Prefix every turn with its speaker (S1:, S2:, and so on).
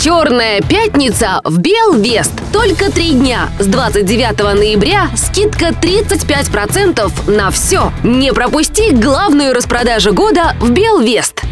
S1: Черная пятница в Белвест. Только 3 дня. С 29 ноября скидка 35% на все. Не пропусти главную распродажу года в Белвест.